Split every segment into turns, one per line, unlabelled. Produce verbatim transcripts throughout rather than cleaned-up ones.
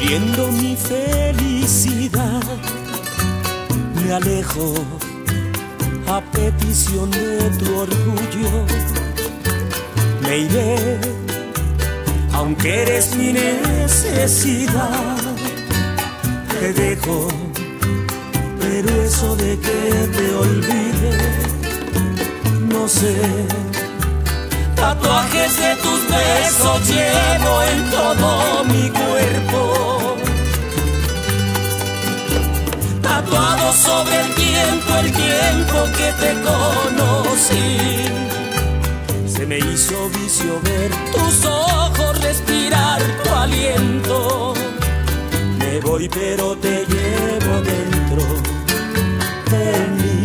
Viendo mi felicidad, me alejo a petición de tu orgullo. Me iré, aunque eres mi necesidad. Te dejo, pero eso de que te olvide, no sé. Tatuajes de tus besos llevo en todo mi cuerpo, tatuado sobre el tiempo, el tiempo que te conocí. Se me hizo vicio ver tus ojos, respirar tu aliento. Me voy pero te llevo dentro de mí.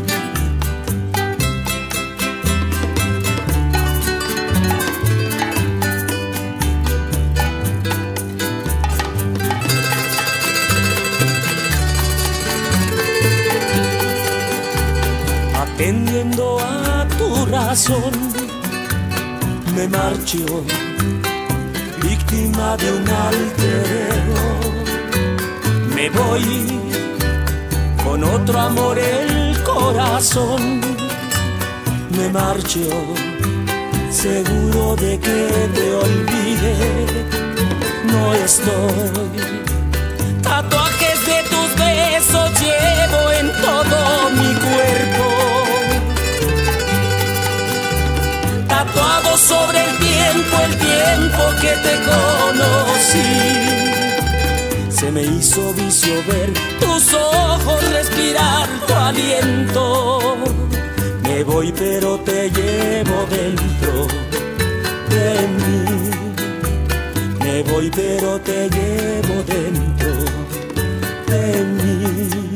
Atendiendo a tu razón, me marcho, víctima de un alter ego. Me voy con otro amor el corazón. Me marcho, seguro de que te olvide. No estoy. Tatuajes de tus besos llevo en todo mi cuerpo, tatuado sobre el tiempo, el tiempo que te conocí. Se me hizo vicio ver tus ojos, respirar tu aliento. Me voy pero te llevo dentro de mí. Me voy pero te llevo dentro de mí.